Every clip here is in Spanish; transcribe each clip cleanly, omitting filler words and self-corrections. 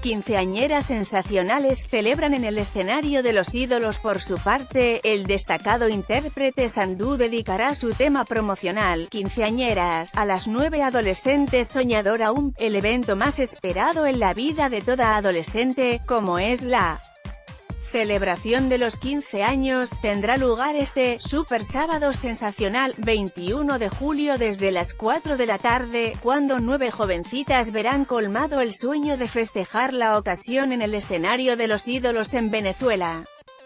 quinceañeras sensacionales celebran en el escenario de Los Ídolos. Por su parte, el destacado intérprete Sandú dedicará su tema promocional, Quinceañeras, a las 9 adolescentes soñadoras, el evento más esperado en la vida de toda adolescente, como es la celebración de los 15 años, tendrá lugar este Super Sábado Sensacional, 21 de julio desde las 4 de la tarde, cuando 9 jovencitas verán colmado el sueño de festejar la ocasión en el escenario de Los Ídolos en Venezuela.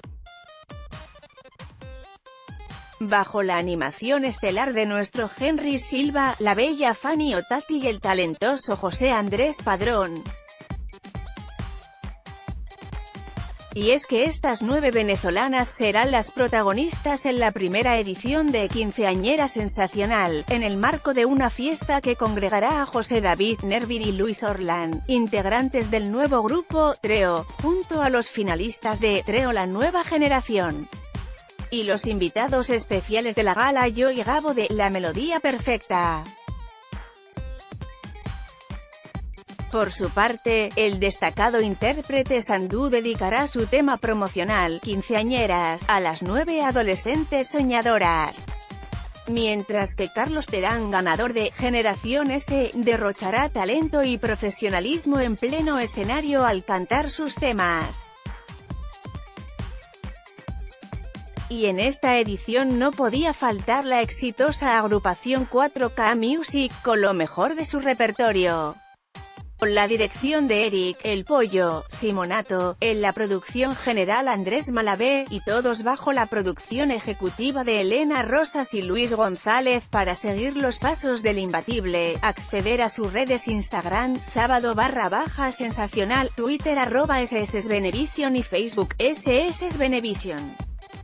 Bajo la animación estelar de nuestro Henry Silva, la bella Fanny Otati y el talentoso José Andrés Padrón. Y es que estas 9 venezolanas serán las protagonistas en la primera edición de Quinceañera Sensacional, en el marco de una fiesta que congregará a José David Nervin y Luis Orlán, integrantes del nuevo grupo Treo, junto a los finalistas de Treo La Nueva Generación. Y los invitados especiales de la gala, Yo y Gabo de La Melodía Perfecta. Por su parte, el destacado intérprete Sandú dedicará su tema promocional, Quinceañeras, a las 9 adolescentes soñadoras. Mientras que Carlos Terán, ganador de Generación S, derrochará talento y profesionalismo en pleno escenario al cantar sus temas. Y en esta edición no podía faltar la exitosa agrupación 4K Music, con lo mejor de su repertorio. Con la dirección de Eric El Pollo Simonato, en la producción general Andrés Malavé, y todos bajo la producción ejecutiva de Elena Rosas y Luis González. Para seguir los pasos del imbatible, acceder a sus redes: Instagram, sábado_sensacional, Twitter @ssvenevisión y Facebook, @ssvenevisión.